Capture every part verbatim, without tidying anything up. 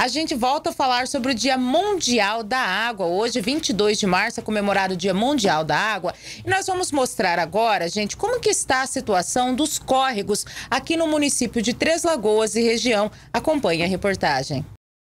A gente volta a falar sobre o Dia Mundial da Água. Hoje, vinte e dois de março, é comemorado o Dia Mundial da Água. E nós vamos mostrar agora, gente, como que está a situação dos córregos aqui no município de Três Lagoas e região. Acompanhe a reportagem.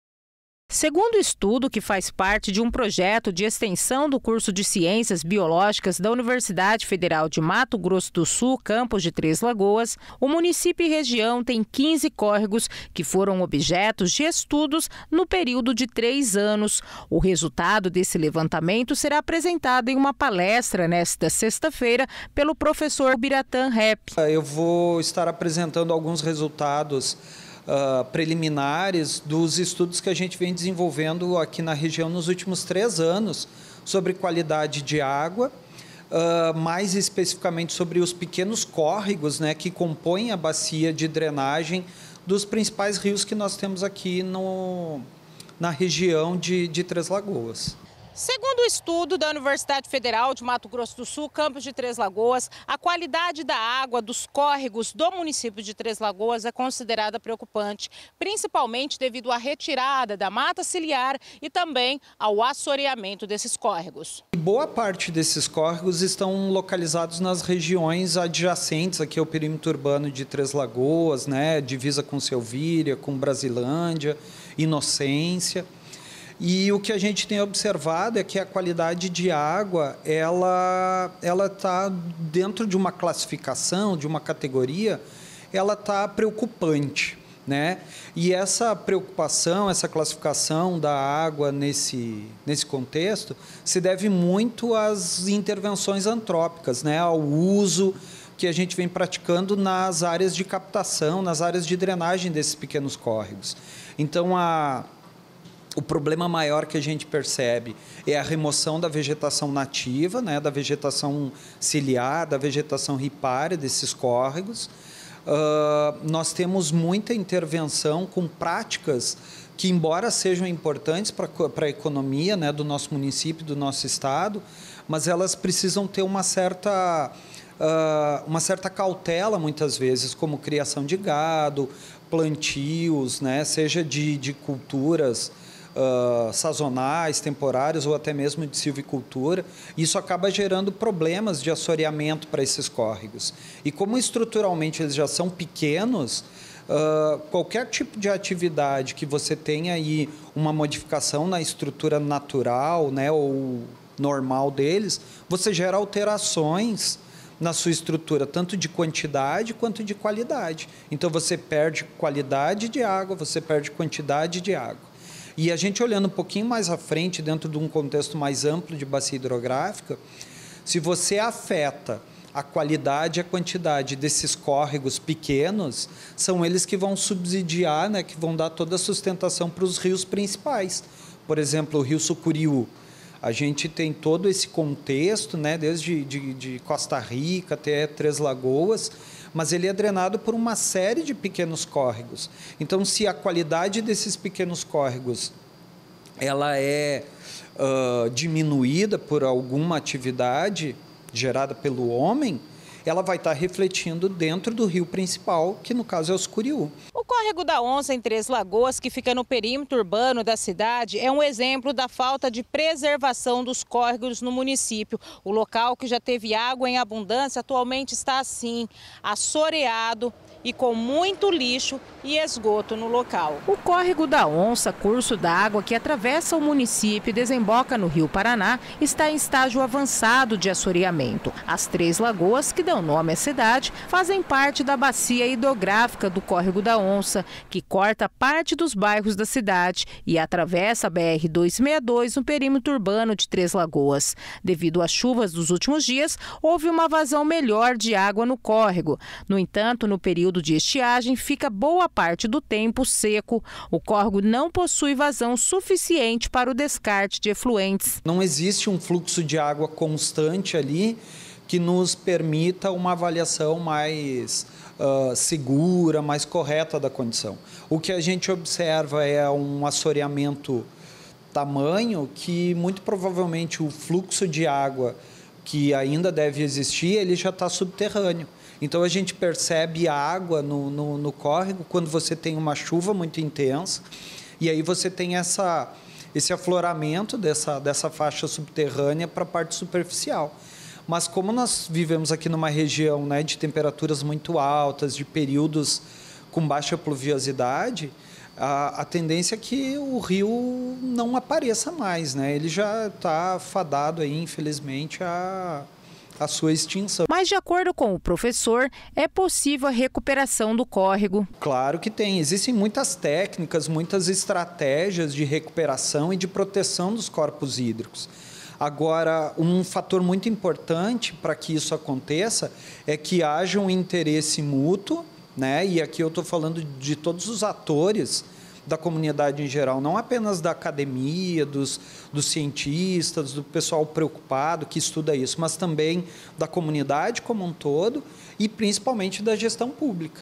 Segundo o estudo, que faz parte de um projeto de extensão do curso de Ciências Biológicas da Universidade Federal de Mato Grosso do Sul, campus de Três Lagoas, o município e região tem quinze córregos que foram objetos de estudos no período de três anos. O resultado desse levantamento será apresentado em uma palestra nesta sexta-feira pelo professor Biratã Rep. Eu vou estar apresentando alguns resultados Uh, preliminares dos estudos que a gente vem desenvolvendo aqui na região nos últimos três anos sobre qualidade de água, uh, mais especificamente sobre os pequenos córregos, né, que compõem a bacia de drenagem dos principais rios que nós temos aqui no, na região de, de Três Lagoas. Segundo o estudo da Universidade Federal de Mato Grosso do Sul, campus de Três Lagoas, a qualidade da água dos córregos do município de Três Lagoas é considerada preocupante, principalmente devido à retirada da mata ciliar e também ao assoreamento desses córregos. Boa parte desses córregos estão localizados nas regiões adjacentes aqui ao perímetro urbano de Três Lagoas, né, divisa com Selvíria, com Brasilândia, Inocência. E o que a gente tem observado é que a qualidade de água, ela ela está dentro de uma classificação, de uma categoria, ela está preocupante, né? E essa preocupação, essa classificação da água nesse, nesse contexto se deve muito às intervenções antrópicas, né? Ao uso que a gente vem praticando nas áreas de captação, nas áreas de drenagem desses pequenos córregos. Então, a O problema maior que a gente percebe é a remoção da vegetação nativa, né, da vegetação ciliar, da vegetação ripária desses córregos. Uh, nós temos muita intervenção com práticas que, embora sejam importantes para a economia, né, do nosso município, do nosso estado, mas elas precisam ter uma certa, uh, uma certa cautela, muitas vezes, como criação de gado, plantios, né, seja de, de culturas Uh, sazonais, temporários ou até mesmo de silvicultura. Isso acaba gerando problemas de assoreamento para esses córregos. E como estruturalmente eles já são pequenos, uh, qualquer tipo de atividade que você tenha aí uma modificação na estrutura natural, né, ou normal deles, você gera alterações na sua estrutura, tanto de quantidade quanto de qualidade. Então você perde qualidade de água, você perde quantidade de água. E a gente olhando um pouquinho mais à frente, dentro de um contexto mais amplo de bacia hidrográfica, se você afeta a qualidade e a quantidade desses córregos pequenos, são eles que vão subsidiar, né, que vão dar toda a sustentação para os rios principais. Por exemplo, o Rio Sucuriú. A gente tem todo esse contexto, né, desde de, de Costa Rica até Três Lagoas, mas ele é drenado por uma série de pequenos córregos. Então, se a qualidade desses pequenos córregos ela é uh, diminuída por alguma atividade gerada pelo homem, ela vai estar refletindo dentro do rio principal, que no caso é o Sucuriú. O córrego da Onça em Três Lagoas, que fica no perímetro urbano da cidade, é um exemplo da falta de preservação dos córregos no município. O local, que já teve água em abundância, atualmente está assim, assoreado e com muito lixo e esgoto no local. O córrego da Onça, curso d'água que atravessa o município e desemboca no Rio Paraná, está em estágio avançado de assoreamento. As Três Lagoas, que dão nome à cidade, fazem parte da bacia hidrográfica do córrego da Onça, que corta parte dos bairros da cidade e atravessa a B R duzentos e sessenta e dois no perímetro urbano de Três Lagoas. Devido às chuvas dos últimos dias, houve uma vazão melhor de água no córrego. No entanto, no período de estiagem, fica boa parte do tempo seco. O córrego não possui vazão suficiente para o descarte de efluentes. Não existe um fluxo de água constante ali que nos permita uma avaliação mais uh, segura, mais correta da condição. O que a gente observa é um assoreamento tamanho que muito provavelmente o fluxo de água que ainda deve existir, ele já está subterrâneo. Então, a gente percebe a água no, no, no córrego quando você tem uma chuva muito intensa E aí você tem essa, esse afloramento dessa, dessa faixa subterrânea para a parte superficial. Mas como nós vivemos aqui numa região, né, de temperaturas muito altas, de períodos com baixa pluviosidade, a, a tendência é que o rio não apareça mais, né? Ele já está fadado aí, infelizmente, a, a sua extinção. Mas, de acordo com o professor, é possível a recuperação do córrego. Claro que tem. Existem muitas técnicas, muitas estratégias de recuperação e de proteção dos corpos hídricos. Agora, um fator muito importante para que isso aconteça é que haja um interesse mútuo, né? E aqui eu estou falando de todos os atores da comunidade em geral, não apenas da academia, dos, dos cientistas, do pessoal preocupado que estuda isso, mas também da comunidade como um todo e principalmente da gestão pública.